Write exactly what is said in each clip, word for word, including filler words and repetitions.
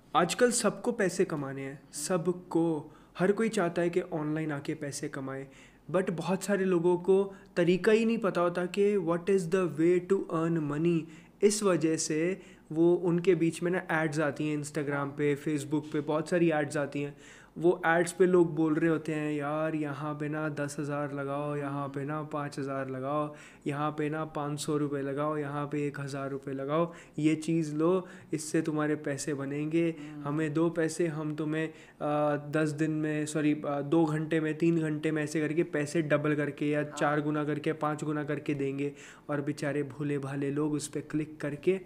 आजकल सबको पैसे कमाने हैं, सबको। हर कोई चाहता है कि ऑनलाइन आके पैसे कमाए, बट बहुत सारे लोगों को तरीका ही नहीं पता होता कि what is the way to earn money. इस वजह से वो उनके बीच में ना एड्स आती हैं, इंस्टाग्राम पे, फेसबुक पे बहुत सारी एड्स आती हैं। वो एड्स पे लोग बोल रहे होते हैं, यार यहाँ पे ना दस हज़ार लगाओ, यहाँ पे ना पाँच हज़ार लगाओ, यहाँ पे ना पाँच सौ रुपये लगाओ, यहाँ पे एक हज़ार रुपये लगाओ, ये चीज़ लो, इससे तुम्हारे पैसे बनेंगे, हमें दो पैसे, हम तुम्हें आ, दस दिन में, सॉरी दो घंटे में, तीन घंटे में, ऐसे करके पैसे डबल करके या चार गुना करके, पाँच गुना करके देंगे। और बेचारे भोले भाले लोग उस पर क्लिक करके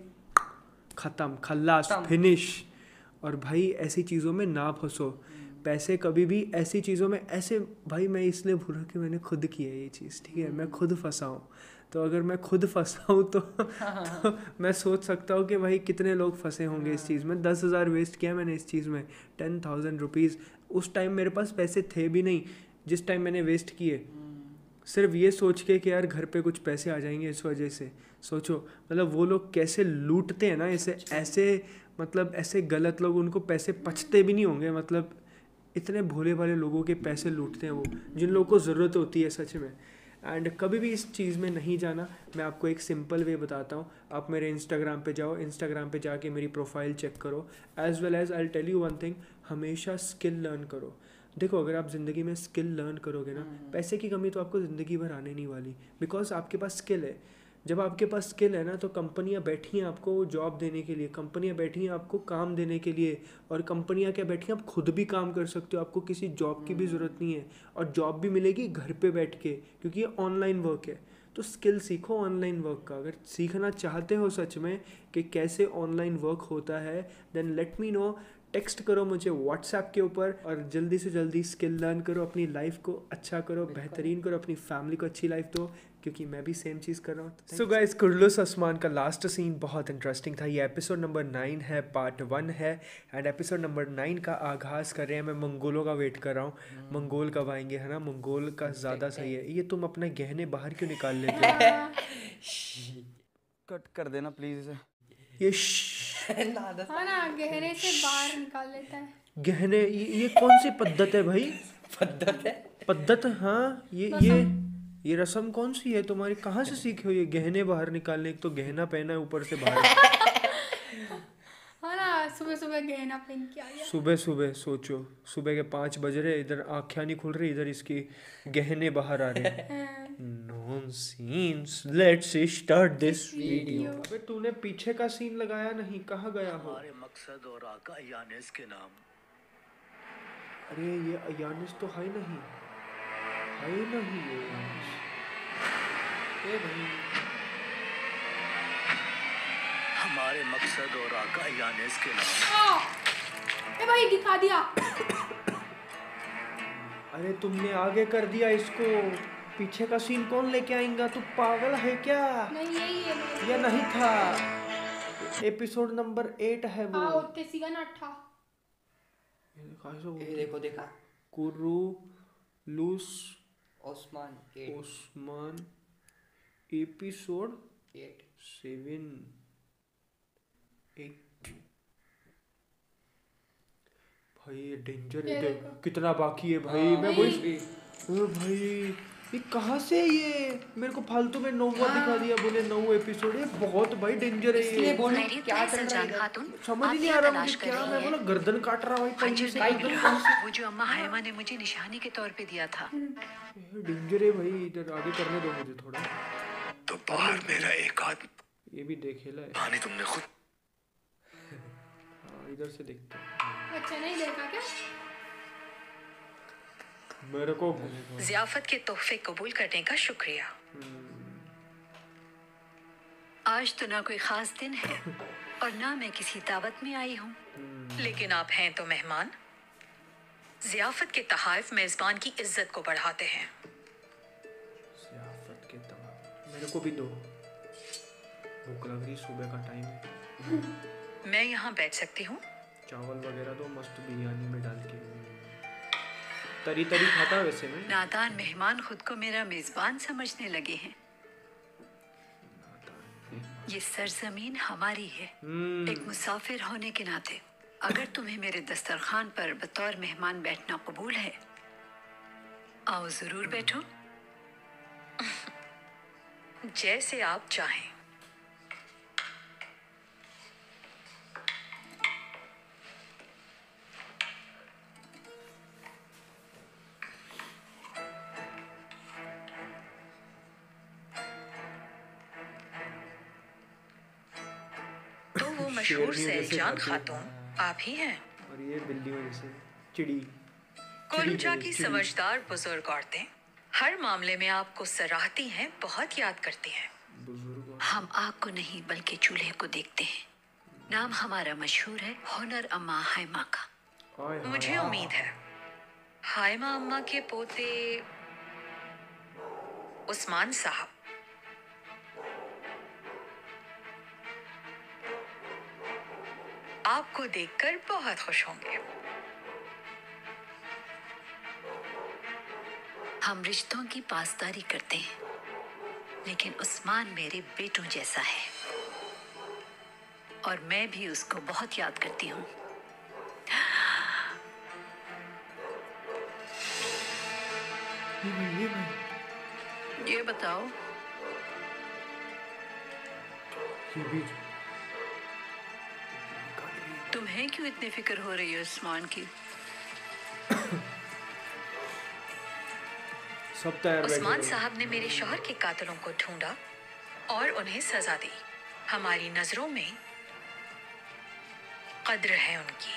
ख़त्म, खल्लास, फिनिश। और भाई ऐसी चीज़ों में ना फंसो। पैसे कभी भी ऐसी चीज़ों में ऐसे, भाई मैं इसलिए भूल रहा कि मैंने खुद की है ये चीज़, ठीक है, मैं खुद फंसा हूँ। तो अगर मैं खुद फंसा हूँ तो, तो मैं सोच सकता हूँ कि भाई कितने लोग फंसे होंगे इस चीज़ में। दस हज़ार वेस्ट किया मैंने इस चीज़ में, टेन थाउजेंड रुपीज़। उस टाइम मेरे पास पैसे थे भी नहीं जिस टाइम मैंने वेस्ट किए, सिर्फ ये सोच के कि यार घर पे कुछ पैसे आ जाएंगे इस वजह से। सोचो मतलब वो लोग कैसे लूटते हैं ना इसे, ऐसे मतलब ऐसे गलत लोग, उनको पैसे पचते भी नहीं होंगे, मतलब इतने भोले भाले लोगों के पैसे लूटते हैं वो, जिन लोगों को ज़रूरत होती है सच में। एंड कभी भी इस चीज़ में नहीं जाना। मैं आपको एक सिंपल वे बताता हूँ। आप मेरे इंस्टाग्राम पे जाओ, इंस्टाग्राम पे जाके मेरी प्रोफाइल चेक करो। As well as I tell you one thing, हमेशा स्किल लर्न करो। देखो अगर आप ज़िंदगी में स्किल लर्न करोगे ना, पैसे की कमी तो आपको ज़िंदगी भर आने नहीं वाली, बिकॉज आपके पास स्किल है। जब आपके पास स्किल है ना, तो कंपनियां बैठी हैं आपको जॉब देने के लिए, कंपनियां बैठी हैं आपको काम देने के लिए। और कंपनियां क्या बैठी हैं, आप खुद भी काम कर सकते हो, आपको किसी जॉब की भी ज़रूरत नहीं है। और जॉब भी मिलेगी घर पे बैठ के, क्योंकि ये ऑनलाइन वर्क है। तो स्किल सीखो ऑनलाइन वर्क का। अगर सीखना चाहते हो सच में कि कैसे ऑनलाइन वर्क होता है, then let me know. Text करो मुझे व्हाट्सएप के ऊपर, और जल्दी से जल्दी स्किल लर्न करो, अपनी लाइफ को अच्छा करो, बेहतरीन करो, अपनी फैमिली को अच्छी लाइफ दो, क्योंकि मैं भी सेम चीज़ कर रहा हूँ। सो गाइस, कुर्लुस आसमान का लास्ट सीन बहुत इंटरेस्टिंग था। ये एपिसोड नंबर नाइन है, पार्ट वन है। एंड एपिसोड नंबर नाइन का आगाज़ कर रहे हैं। मैं मंगोलों का वेट कर रहा हूँ, मंगोल कब आएंगे, है ना। मंगोल का ज़्यादा सही है। ये तुम अपने गहने बाहर क्यों निकाल लेते हो? कट कर देना प्लीज इसे। ये हाँ ना, गहने से बाहर निकाल लेता है। गहने, ये, ये कौन सी पद्धत है भाई? पद्धत है, पद्धत, हाँ। ये ये ये रस्म कौन सी है तुम्हारी? कहाँ से सीखे हो ये गहने बाहर निकालने? एक तो गहना पहना है, ऊपर से बाहर। हाँ ना, सुबह सुबह गहना पहन के आ गया। सुबह सुबह सोचो, सुबह के पाँच बज रहे, इधर आँखें नहीं खुल रही, इधर इसकी गहने बाहर आ रहे हैं। Nonsense. Let's start this video. अबे तूने पीछे का सीन लगाया नहीं, कहाँ गया हो? हमारे मकसद और आका यानिस के नाम। अरे ये यानिस तो है नहीं, है नहीं ये यानिस। ए भाई, हमारे मकसद और आका यानिस के नाम। ए भाई दिखा दिया। अरे तुमने आगे कर दिया इसको, पीछे का सीन कौन लेके आएगा? तू पागल है क्या? नहीं यही है या नहीं था? एपिसोड नंबर एट है वो। हाँ, उत्ते सीगा ना अट्ठा। ये देखो देखा, Kurulus Osman Osman episode eight. Seven eight. भाई ये डेंजर ये है, देखो। कितना बाकी है भाई। मैं वही, ओ भाई ये कहाँ से, ये मेरे को फालतू में नौवा दिखा दिया, बोले नौ एपिसोड है। बहुत भाई डेंजर है ये। क्या चल रहा है? समझ ही नहीं आ रहा मुझे, क्या मैं बोला गर्दन काट रहा भाई पहले से। वो जो अम्मा हायमा ने मुझे निशानी के तौर पे दिया था। डेंजर है भाई, इधर आगे करने दो मुझे थोड़ा। तो बाहर मेरा एक हाथ, ये भी देखेला है। पानी तुमने खुद। हाँ, इधर से देखते हैं। अच्छा नहीं देखा क्या? मेरे को ज़ियाफत के तोहफे कबूल करने का शुक्रिया। आज तो ना कोई खास दिन है और ना मैं किसी दावत में आई हूँ, लेकिन आप हैं तो मेहमान। ज़ियाफत के तहाइफ मेज़बान की इज्जत को बढ़ाते हैं। ज़ियाफत के तहाइफ मेरे को भी दो, भूख लग रही, सुबह का टाइम है। मैं यहाँ बैठ सकती हूँ? चावल वगैरह दो मस्त, बिरयानी में डाल के। तरी तरी खाता है वैसे मैं। नादान मेहमान खुद को मेरा मेज़बान समझने लगे हैं। ये सरजमीन हमारी है, एक मुसाफिर होने के नाते अगर तुम्हें मेरे दस्तरखान पर बतौर मेहमान बैठना कबूल है, आओ जरूर बैठो। जैसे आप चाहें। तो वो मशहूर शेरनी जैसे सैलजान खाती है। खातून आप ही हैं। और ये बिल्लियों जैसे चिड़ी। कोलूचा की चिड़ी। समझदार बुजुर्ग औरतें हर मामले में आपको सराहती हैं, बहुत याद करती हैं। बुजुर्ग हम आग को नहीं बल्कि चूल्हे को देखते हैं। नाम हमारा मशहूर है, होनर अम्मा हाइमा का। हाय हाय। मुझे उम्मीद है हाइमा अम्मा के पोते उस्मान साहब आपको देखकर बहुत खुश होंगे। हम रिश्तों की पासदारी करते हैं, लेकिन उस्मान मेरे बेटों जैसा है और मैं भी उसको बहुत याद करती हूँ। ये भाई, ये भाई। ये बताओ, ये भी तुम्हें क्यों इतनी फिक्र हो रही है उस्मान की? सब तैयार बैठे उस्मान हुए। साहब ने मेरे शौहर के कातिलों को ढूंढा और उन्हें सजा दी। हमारी नजरों में कद्र है उनकी।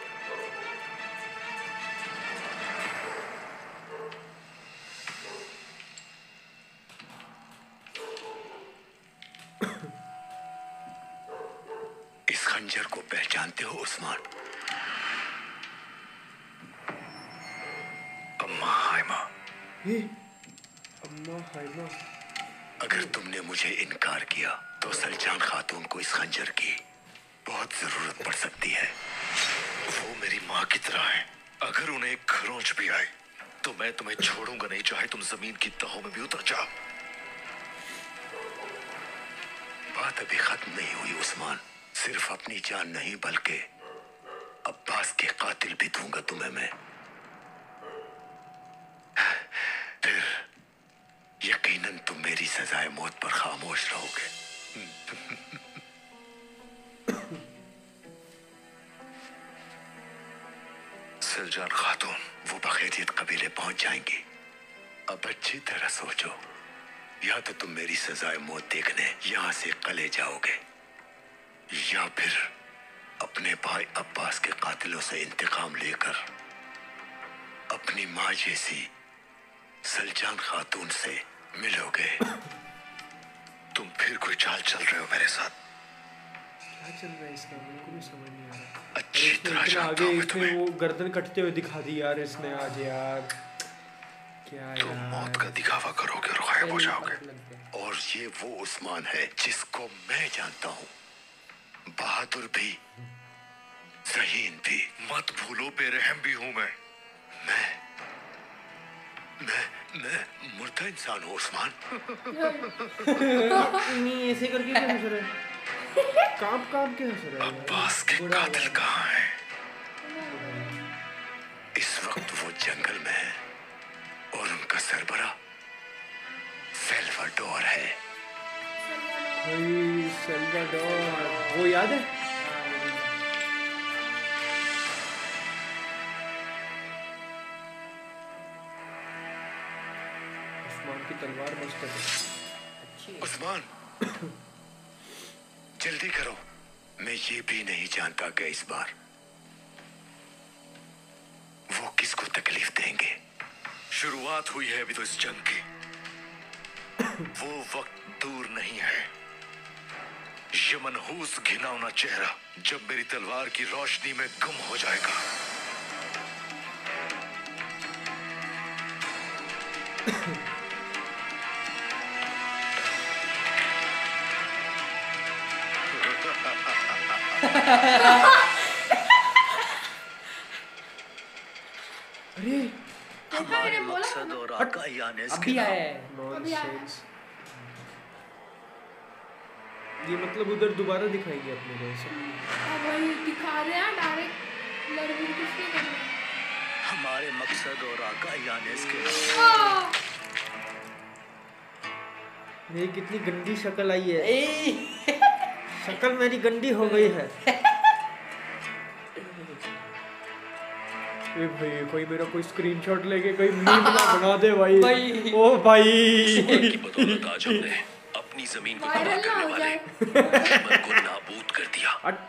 इस खंजर को पहचानते हो उस्मान? अम्मा हाइमा, ये अम्मा हाइमा। अगर तुमने मुझे इनकार किया तो सलजान खातून को इस खंजर की बहुत जरूरत पड़ सकती है। वो मेरी माँ की तरह है। अगर उन्हें एक खरोंच भी आए तो मैं तुम्हें छोड़ूंगा नहीं, चाहे तुम जमीन की तहों में भी उतर जाओ। बात अभी खत्म नहीं हुई उस्मान। सिर्फ अपनी जान नहीं बल्कि अब्बास के कातिल भी दूंगा तुम्हें मैं। फिर यकीनन तुम मेरी सजाए मौत पर खामोश रहोगे। सलजान खातून, वो बखैरियत कबीले पहुंच जाएंगी। अब अच्छी तरह सोचो, या तो तुम मेरी सजाए मौत देखने यहां से कले जाओगे, या फिर अपने भाई अब्बास के कातिलों से इंतकाम लेकर अपनी माँ जैसी सलजान खातून से मिलोगे। तुम फिर कोई चाल चल रहे हो मेरे साथ? क्या चल रहा है इसका, मेरे को भी समझ नहीं आ रहा। अच्छी इसने तरह इतना जानता आगे हूं मैं इसने तुम्हें। वो गर्दन कटते हुए दिखा दी यार इसने आज यार। क्या तुम यार। मौत का दिखावा करोगे और गायब हो जाओगे। लग गया। और ये वो उस्मान है जिसको मैं जानता हूँ। बहादुर भी, ज़हीन भी। मत भूलो बेरहम भी हूँ मैं। मैं मैं मैं मुर्दा इंसान हूँ उस्मान। नहीं ऐसे करके क्या हंस रहा है? कांप कांप के हंस रहा है यार। अब्बास के बुरा कातिल हुआ। कहाँ हैं? इस वक्त वो जंगल में है और उनका सरबरा सेल्वाडोर है। भाई सेल्वाडोर, वो याद है? उस्मान की तलवार मस्त है। अच्छी है। उस्मान, जल्दी करो। मैं ये भी नहीं जानता कि इस बार वो किसको तकलीफ देंगे। शुरुआत हुई है अभी तो इस जंग की। वो वक्त दूर नहीं है। ये मनहूस घिनौना चेहरा जब मेरी तलवार की रोशनी में गुम हो जाएगा। अरे मैंने बोला मकसद और आका यानी इसके अभी नाम। आया है। अभी आया। नॉनसेंस। ये मतलब उधर दोबारा दिखाएंगे अपने को ऐसे। अब वही दिखा रहे हैं डायरेक्ट नहीं करना। हमारे मकसद और आका यानी इसके मेरी कितनी गंदी शक्ल आई है, ए शक्ल मेरी गंदी हो गई है। ए भाई कोई मेरा कोई स्क्रीनशॉट लेके कोई मीम ना बना दे भाई। भाई। ओ भाई की बदौलत आज हमने अपनी जमीन को तबाह वायरल ना करने हो वाले जाए। दुश्मन को नाबूद कर दिया। अट-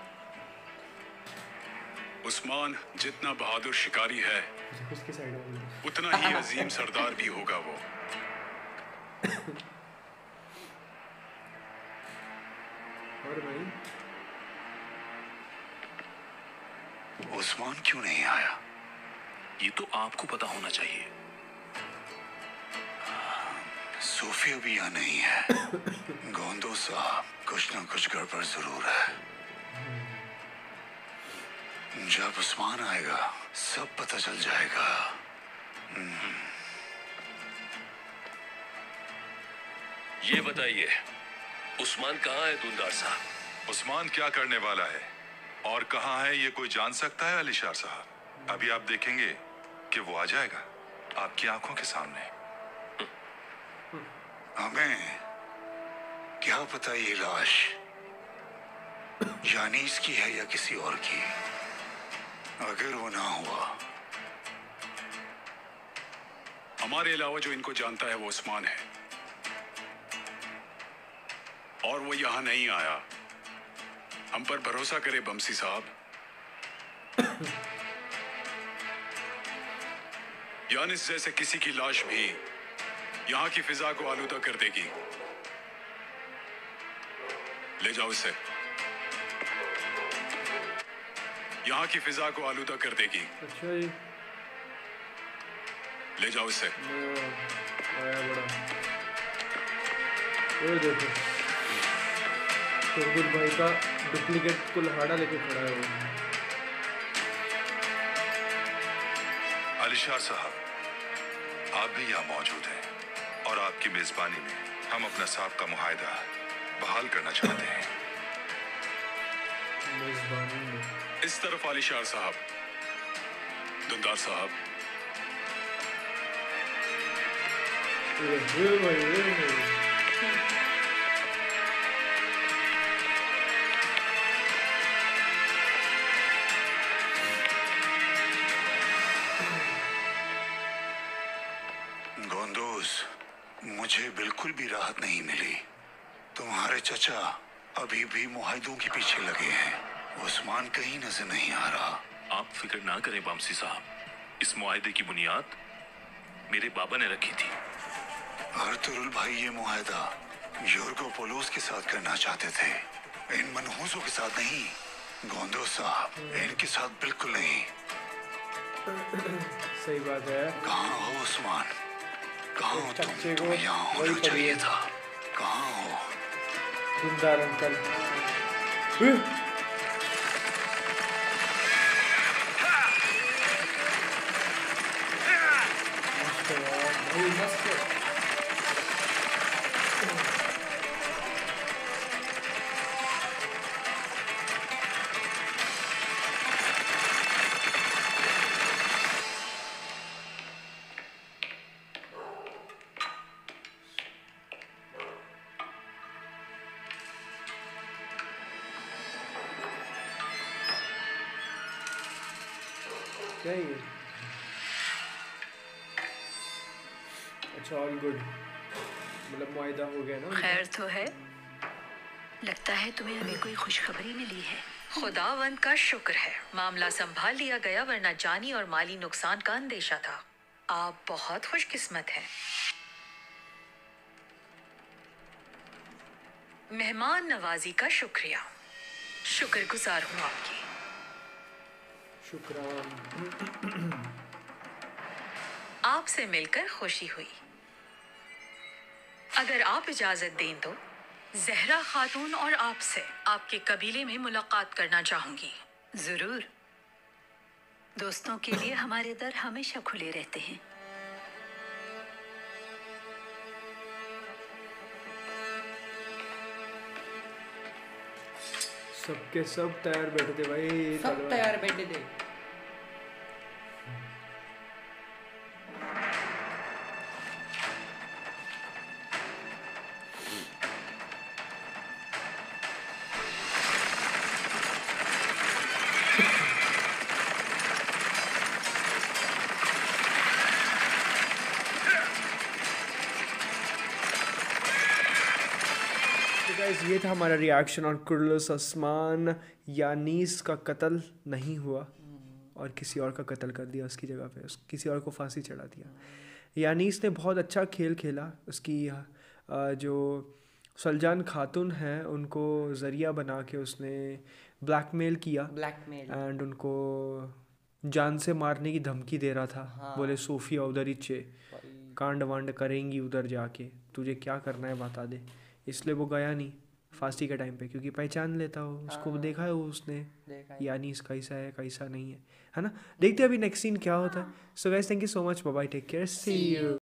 उस्मान जितना बहादुर शिकारी है उसके साइड में उतना ही अजीम सरदार भी होगा वो। और भाई उस्मान क्यों नहीं आया, ये तो आपको पता होना चाहिए। सूफी भी यहाँ नहीं है। गोंदो साहब, कुछ ना कुछ गड़बड़ जरूर है। जब उस्मान आएगा सब पता चल जाएगा। ये बताइए उस्मान कहाँ है दुलदार साहब? उस्मान क्या करने वाला है और कहाँ है ये कोई जान सकता है अलीशार साहब? अभी आप देखेंगे कि वो आ जाएगा आपकी आंखों के सामने। हमें क्या पता ये लाश यानी इसकी है या किसी और की। अगर वो ना हुआ, हमारे अलावा जो इनको जानता है वो उस्मान है और वो यहाँ नहीं आया। हम पर भरोसा करे बमसी साहब। यानिस जैसे किसी की लाश भी यहाँ की फिजा को आलूदा कर देगी। ले जाओ इसे, यहाँ की फिजा को आलूदा कर देगी। अच्छा जी ले जाओ इसे। वो आया बड़ा। ये देखो तुर्गुल भाई का डुप्लीकेट कुल्हाड़ा लेके खड़ा है वो। अलीशार साहब, आप भी यहाँ मौजूद हैं और आपकी मेजबानी में हम अपना साहब का मुआहदा बहाल करना चाहते हैं। मेजबानी में इस तरफ अलीशार साहब, दुलदार साहब, ये ये भाई ये भाई। गोंदोस, मुझे बिल्कुल भी राहत नहीं मिली। तुम्हारे चचा अभी भी मुआहिदों के पीछे लगे हैं। उस्मान कहीं नजर नहीं आ रहा। आप फिक्र ना करें बामसी साहब, इस मुआहिदे की बुनियाद मेरे बाबा ने रखी थी। अर्तुरुल भाई ये मुआहिदा योर्गो पोलोस के साथ करना चाहते थे, इन मनहूसों के साथ नहीं। गोंदो साहब, इनके साथ बिल्कुल नहीं। सही बात है। कहाँ हो उस्मान? कहाँ हो तुम? चच्चे को तुम्हें यहाँ वही होना पड़ी चाहिए है। था। कहाँ हो? दुलदार अंकल। भाई मस्त। क्या है ये? अच्छा ऑल गुड, मतलब मुआहिदा हो गया ना। खैर तो है, लगता है तुम्हें अभी कोई खुशखबरी मिली है। खुदावंद का शुक्र है मामला संभाल लिया गया, वरना जानी और माली नुकसान का अंदेशा था। आप बहुत खुशकिस्मत हैं। मेहमान नवाजी का शुक्रिया, शुक्रगुजार हूँ आपकी। शुक्रान। आपसे मिलकर खुशी हुई। अगर आप इजाजत दें तो जहरा खातून और आपसे आपके कबीले में मुलाकात करना चाहूंगी। जरूर, दोस्तों के लिए हमारे दर हमेशा खुले रहते हैं। सबके सब तैयार बैठे थे भाई। सब तैयार बैठे थे। गाइस ये था हमारा रिएक्शन और कुर्लुस उस्मान यानीस का कत्ल नहीं हुआ और किसी और का कत्ल कर दिया उसकी जगह पे, उस किसी और को फांसी चढ़ा दिया। यानीस ने बहुत अच्छा खेल खेला। उसकी अ, जो सलजान खातून है उनको ज़रिया बना के उसने ब्लैकमेल किया ब्लैकमेल एंड उनको जान से मारने की धमकी दे रहा था। हाँ। बोले सोफिया उधर ही चे कांड वांड करेंगी उधर जाके, तुझे क्या करना है बता दे। इसलिए वो गया नहीं फांसी के टाइम पे, क्योंकि पहचान लेता हो उसको, हाँ। देखा है वो उसने देखा है। यानी इस कैसा है कैसा नहीं है, है ना। देखते हैं अभी नेक्स्ट सीन क्या होता है। So guys thank you so much, bye bye, take care, see you.